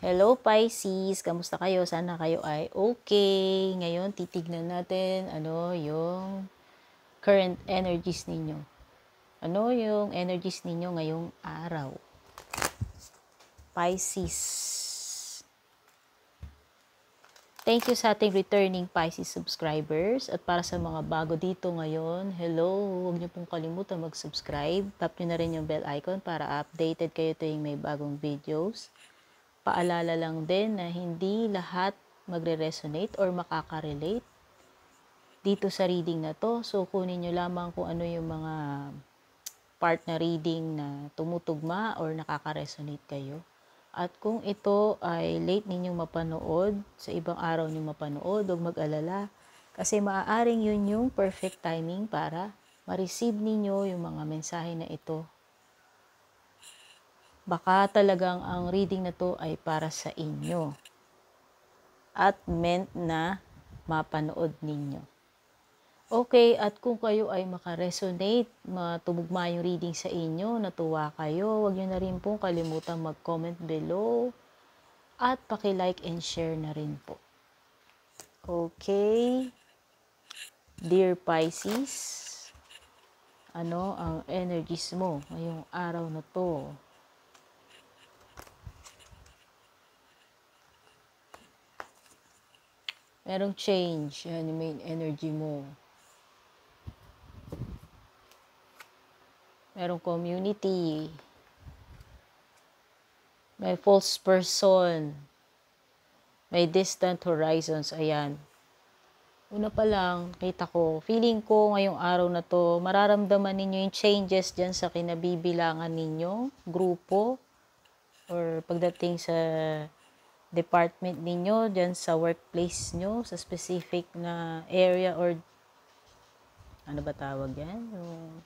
Hello Pisces, kamusta kayo? Sana kayo ay okay. Ngayon, titignan natin yung current energies ninyo. Ano yung energies ninyo ngayong araw? Pisces. Thank you sa ating returning Pisces subscribers. At para sa mga bago dito ngayon, hello, huwag niyo pong kalimutan mag-subscribe. Tap niyo na rin yung bell icon para updated kayo tuwing may bagong videos. Paalala lang din na hindi lahat magre-resonate or makaka-relate dito sa reading na to. So, kunin nyo lamang kung ano yung mga part na reading na tumutugma or nakaka-resonate kayo. At kung ito ay late ninyong mapanood, sa ibang araw nyo mapanood, huwag mag-alala. Kasi maaaring yun yung perfect timing para ma-receive ninyo yung mga mensahe na ito. Baka talagang ang reading na to ay para sa inyo at meant na mapanood ninyo. Okay, at kung kayo ay makaresonate, matugma yung reading sa inyo, natuwa kayo, huwag nyo na rin pong kalimutang mag-comment below at paki-like and share na rin po. Okay, dear Pisces, ano ang energies mo ngayong araw na to? Merong change, yan yung main energy mo. Merong community. May false person. May distant horizons. Ayan. Una pa lang, kita ko, feeling ko ngayong araw na to, mararamdaman ninyo yung changes dyan sa kinabibilangan ninyo, grupo, or pagdating sa department ninyo, dyan sa workplace nyo, sa specific na area or ano ba tawag yan? Yung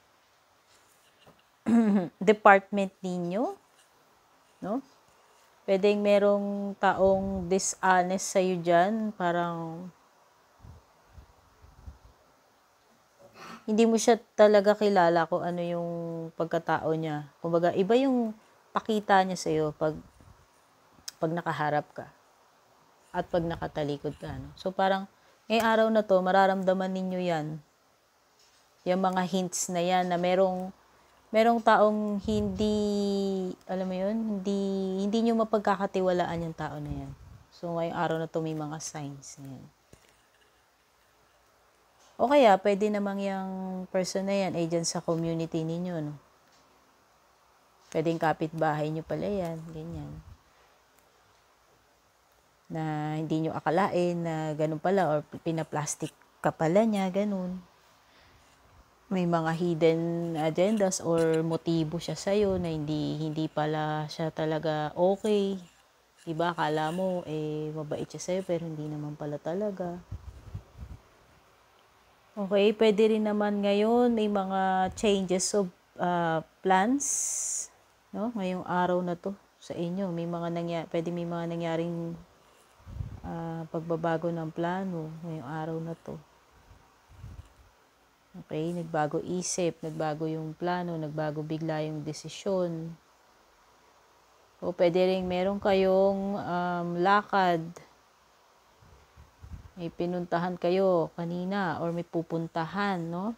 department ninyo, no? Pwedeng merong taong dishonest sa'yo dyan, parang hindi mo siya talaga kilala kung ano yung pagkatao niya. Kumbaga, iba yung pakita niya sa'yo pag nakaharap ka at pag nakatalikod ka. No? So, parang ngayong araw na to, mararamdaman ninyo yan. Yung mga hints na yan na merong taong hindi, alam mo yun, hindi nyo mapagkakatiwalaan yung tao na yan. So, ngayong araw na to, may mga signs na yan. O kaya, pwede namang yung person na yan ay dyan sa community ninyo, no? Pwedeng kapitbahay nyo pala yan, ganyan. Na hindi nyo akalain na ganun pala or pinaplastic ka pala niya, ganun. May mga hidden agendas or motibo siya sa'yo na hindi pala siya talaga okay. Diba, akala mo, mabait siya sa'yo pero hindi naman pala talaga. Okay, pwede rin naman ngayon may mga changes of plans, no? Ngayong araw na to sa inyo, pwede may mga nangyaring pagbabago ng plano ngayong araw na to. Okay, nagbago isip, nagbago yung plano, nagbago bigla yung desisyon. O pwede rin meron kayong lakad. May pinuntahan kayo kanina or may pupuntahan, no?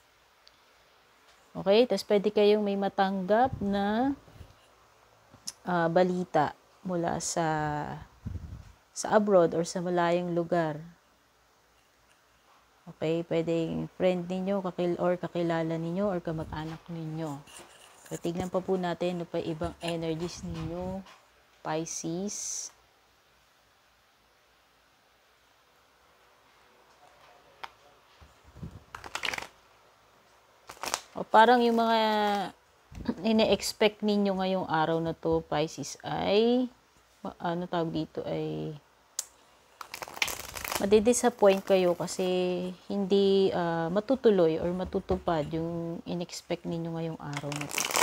Okay, tapos pwede kayong may matanggap na balita mula sa abroad or sa malayong lugar. Okay, pwedeng friend ninyo or kakilala ninyo or kamag-anak ninyo. So, tignan pa po natin ano pa ibang energies ninyo, Pisces. O parang yung mga ine-expect ninyo ngayong araw na to, Pisces, ay ano tawag dito ay madidisappoint kayo kasi hindi matutuloy or matutupad yung in-expect ninyo ngayong araw na to.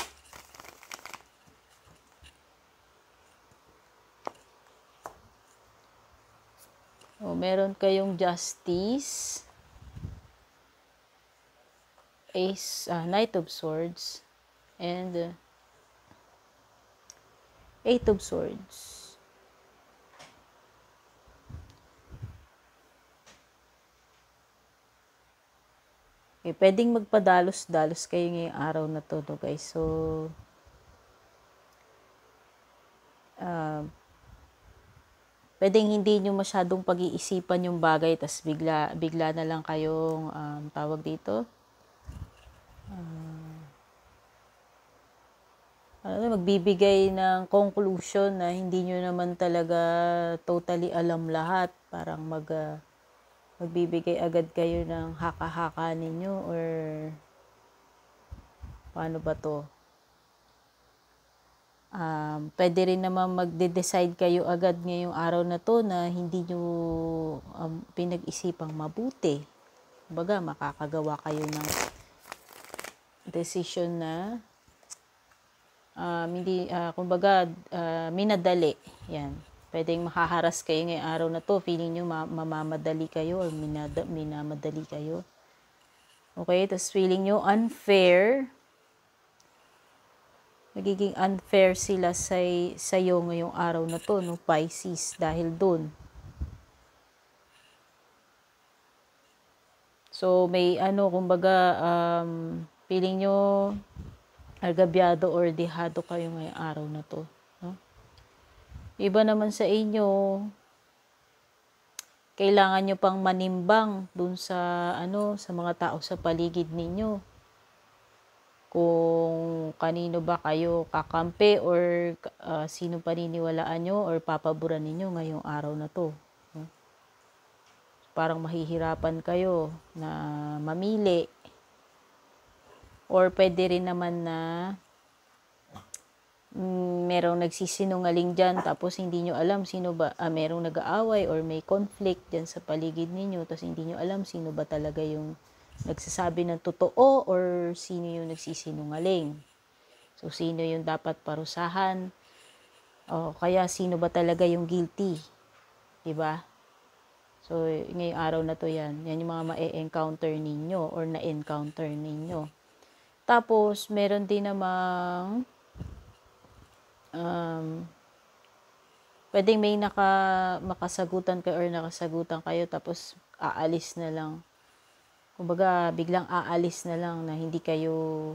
O, meron kayong Justice, Ace, Knight of Swords, and Eight of Swords. Okay, pwedeng magpadalos-dalos kayo ngayong araw na to, no, guys. So, pwedeng hindi nyo masyadong pag-iisipan yung bagay, tas bigla na lang kayong, tawag dito, magbibigay ng conclusion na hindi nyo naman talaga totally alam lahat. Parang magbibigay agad kayo ng haka-haka ninyo, or paano ba to? Pwede rin naman magde-decide kayo agad ngayong araw na to na hindi nyo pinag-isipang mabuti. Kumbaga, makakagawa kayo ng decision na minadali. Yan. Pwedeng makaharas kayo ngayong araw na to. Feeling nyo mamamadali kayo or minamadali kayo. Okay? Tapos feeling nyo unfair. Magiging unfair sila sa'yo ngayong araw na to, no, Pisces, dahil dun. So, may feeling nyo agabyado or dehado kayo ngayong araw na to, no? Iba naman sa inyo, kailangan nyo pang manimbang dun sa mga tao sa paligid ninyo. Kung kanino ba kayo kakampi or sino paniniwalaan nyo or papaboran ninyo ngayong araw na to. No? Parang mahihirapan kayo na mamili. Or pwede rin naman na merong nagsisinungaling dyan, tapos hindi nyo alam sino ba, merong nag-aaway or may conflict dyan sa paligid ninyo, tapos hindi nyo alam sino ba talaga yung nagsasabi ng totoo or sino yung nagsisinungaling. So, sino yung dapat parusahan? O kaya sino ba talaga yung guilty? Diba? So, ngayong araw na to yan. Yan yung mga ma-encounter ninyo or na-encounter ninyo. Tapos, meron din namang pwedeng may makasagutan kayo or nakasagutan kayo, tapos aalis na lang. Kumbaga, biglang aalis na lang na hindi kayo,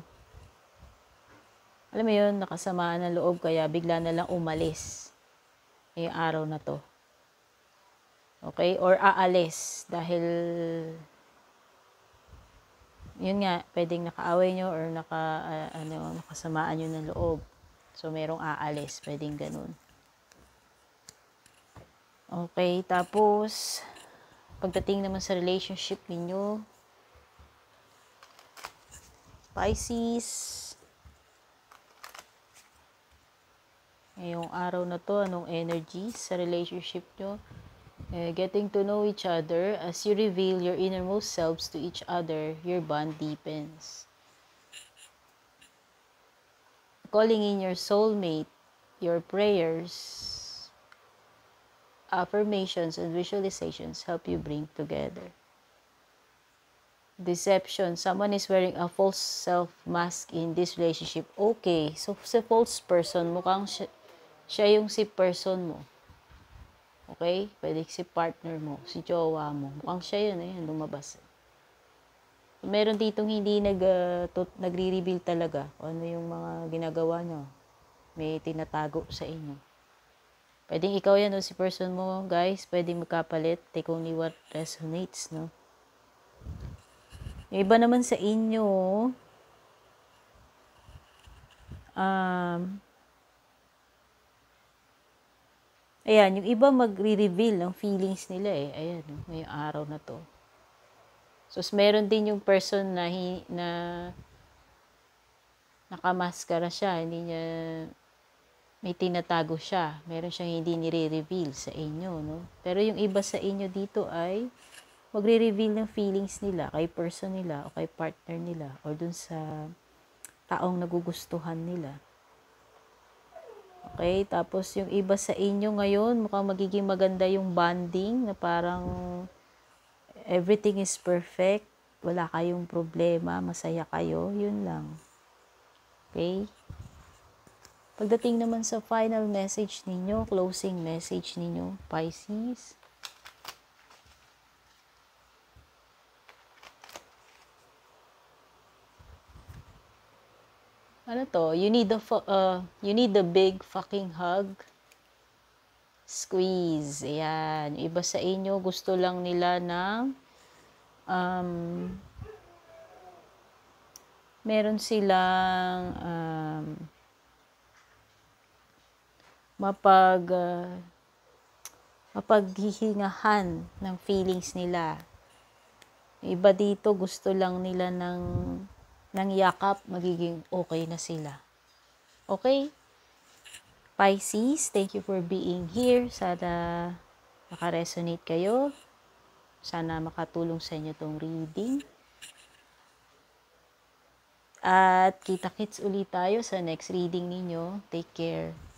alam mo yun, nakasamaan ng loob, kaya bigla na lang umalis ngayong araw na to. Okay? Or aalis dahil, yun nga, pwedeng nakaaway nyo or nakasamaan nyo ng loob. So, merong aalis, pwedeng ganun. Okay, tapos, pagdating naman sa relationship ninyo, Pisces, ngayong araw na to, anong energy sa relationship nyo? Getting to know each other. As you reveal your innermost selves to each other, your bond deepens. Calling in your soulmate, your prayers, affirmations, and visualizations help you bring together. Deception. Someone is wearing a false self mask in this relationship. Okay. So, sa false person, mukhang siya yung si person mo. Okay? Pwede si partner mo, si jowa mo. Mukhang siya yun, lumabas. So, meron ditong hindi nagre-reveal talaga kung ano yung mga ginagawa nyo. May tinatago sa inyo. Pwedeng ikaw yan o si person mo, guys. Pwedeng magkapalit. Take only what resonates, no? Yung iba naman sa inyo, ayan, yung iba magre-reveal ng feelings nila Ayan, ngayong araw na to. So, meron din yung person na nakamaskara siya, hindi niya, may tinatago siya. Meron siyang hindi nire-reveal sa inyo, no? Pero yung iba sa inyo dito ay magre-reveal ng feelings nila kay person nila o kay partner nila o dun sa taong nagugustuhan nila. Okay? Tapos yung iba sa inyo ngayon, mukhang magiging maganda yung bonding na parang everything is perfect. Wala kayong problema. Masaya kayo. Yun lang. Okay? Pagdating naman sa final message ninyo, closing message ninyo, Pisces, Ano to? You need a big fucking hug. Squeeze. Ayan. Yung iba sa inyo, gusto lang nila ng meron silang mapaghihingahan ng feelings nila. Yung iba dito, gusto lang nila ng yakap, magiging okay na sila. Okay? Pisces, thank you for being here. Sana makaresonate kayo. Sana makatulong sa inyo tong reading. At kita-kits ulit tayo sa next reading ninyo. Take care.